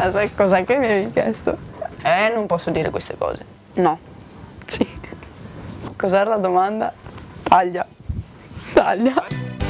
Cos'è che mi avevi chiesto? Non posso dire queste cose. No. Sì. Cos'era la domanda? Taglia. Taglia.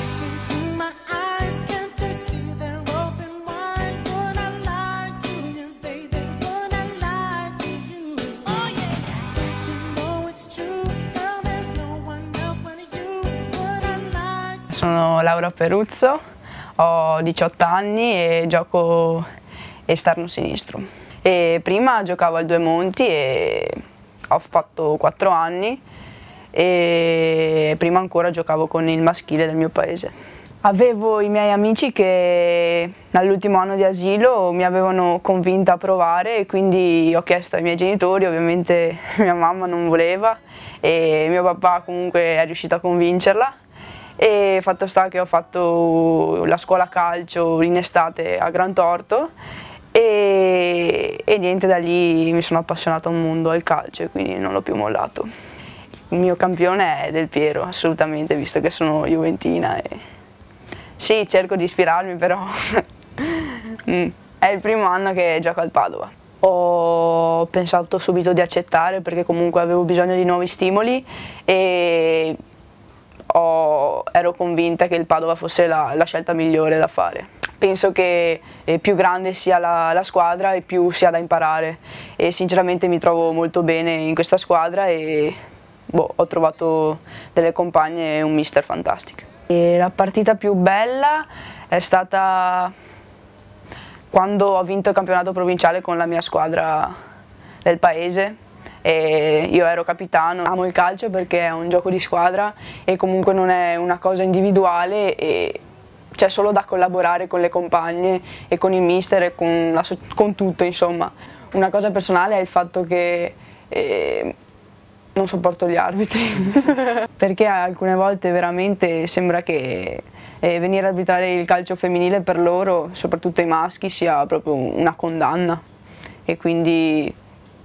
Sono Laura Peruzzo, ho 18 anni e gioco esterno sinistro. E prima giocavo al Due Monti e ho fatto 4 anni e prima ancora giocavo con il maschile del mio paese. Avevo i miei amici che all'ultimo anno di asilo mi avevano convinta a provare e quindi ho chiesto ai miei genitori, ovviamente mia mamma non voleva e mio papà comunque è riuscito a convincerla. E fatto sta che ho fatto la scuola calcio in estate a Grantorto e niente, da lì mi sono appassionata al mondo al calcio e quindi non l'ho più mollato. Il mio campione è Del Piero, assolutamente, visto che sono juventina. Sì, cerco di ispirarmi, però è il primo anno che gioco al Padova. Ho pensato subito di accettare perché comunque avevo bisogno di nuovi stimoli e ero convinta che il Padova fosse la scelta migliore da fare. Penso che più grande sia la squadra e più si ha da imparare e sinceramente mi trovo molto bene in questa squadra e ho trovato delle compagne e un mister fantastico. E la partita più bella è stata quando ho vinto il campionato provinciale con la mia squadra del paese. E io ero capitano, amo il calcio perché è un gioco di squadra e comunque non è una cosa individuale e c'è solo da collaborare con le compagne e con il mister e con tutto, insomma. Una cosa personale è il fatto che non sopporto gli arbitri perché alcune volte veramente sembra che venire a arbitrare il calcio femminile per loro, soprattutto i maschi, sia proprio una condanna e quindi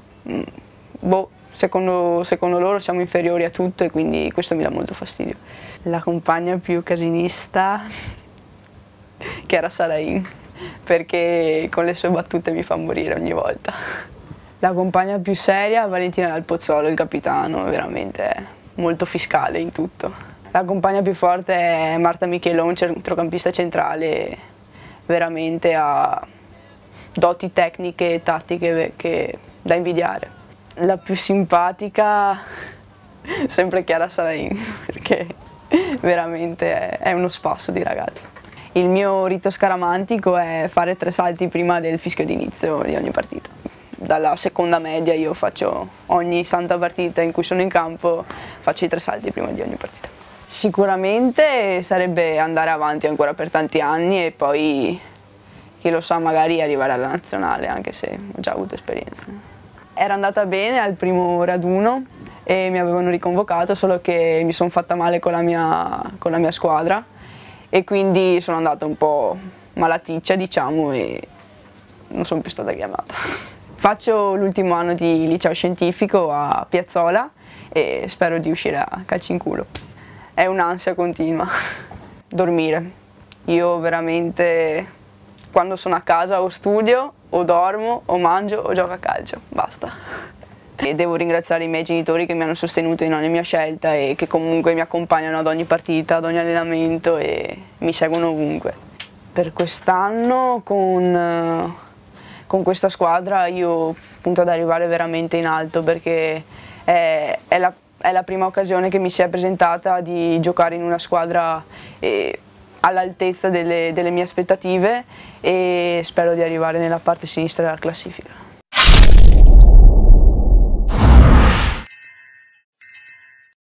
secondo loro siamo inferiori a tutto e quindi questo mi dà molto fastidio. La compagna più casinista Chiara Salain, perché con le sue battute mi fa morire ogni volta. La compagna più seria Valentina Dal Pozzolo, il capitano, veramente è molto fiscale in tutto. La compagna più forte è Marta Michelon, centrocampista centrale, veramente ha doti tecniche e tattiche che da invidiare. La più simpatica, sempre Chiara Salain, perché veramente è uno spasso di ragazza. Il mio rito scaramantico è fare 3 salti prima del fischio d'inizio di ogni partita. Dalla seconda media io faccio ogni santa partita in cui sono in campo, faccio i 3 salti prima di ogni partita. Sicuramente sarebbe andare avanti ancora per tanti anni e poi, chi lo sa, magari arrivare alla nazionale, anche se ho già avuto esperienza. Era andata bene al primo raduno e mi avevano riconvocato, solo che mi sono fatta male con la mia squadra e quindi sono andata un po' malaticcia, diciamo, e non sono più stata chiamata. Faccio l'ultimo anno di liceo scientifico a Piazzola e spero di uscire a calci in culo. È un'ansia continua. Dormire. Io veramente quando sono a casa o studio, o dormo, o mangio, o gioco a calcio, basta. E devo ringraziare i miei genitori che mi hanno sostenuto in ogni mia scelta e che comunque mi accompagnano ad ogni partita, ad ogni allenamento e mi seguono ovunque. Per quest'anno con questa squadra io punto ad arrivare veramente in alto perché è la prima occasione che mi si è presentata di giocare in una squadra all'altezza delle mie aspettative e spero di arrivare nella parte sinistra della classifica.